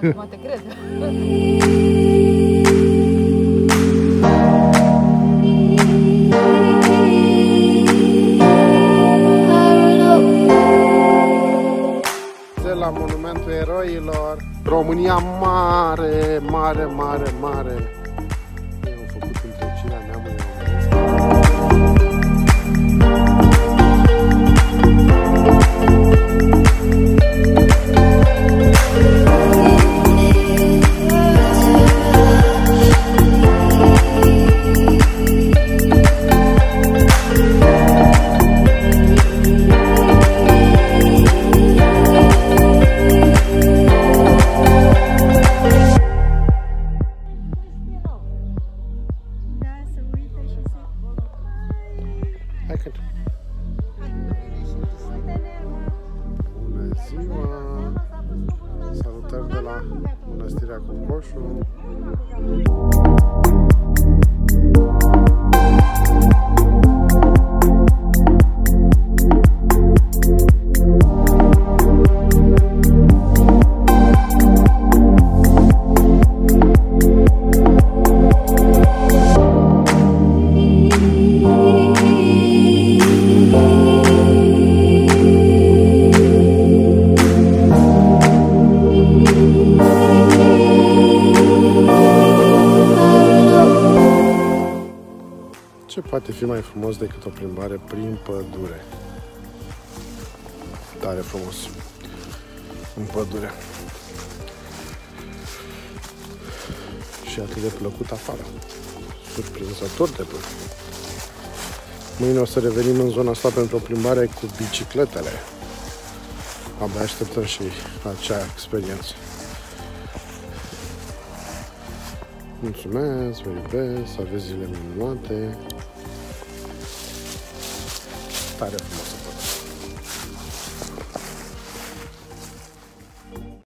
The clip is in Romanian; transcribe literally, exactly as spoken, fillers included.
Mă te cred. La Monumentul Eroilor, România mare, mare, mare, mare. Eu am făcut întregirea neamului de la Mănăstirea Cocoșu. Ce poate fi mai frumos decât o plimbare prin pădure? Tare frumos în pădure. Și atât de plăcut afară. Surprinzător de plăcut. Mâine o să revenim în zona asta pentru o plimbare cu bicicletele. Abia așteptăm și acea experiență. Mulțumesc, vă iubesc, să aveți zile minunate. Tare frumos.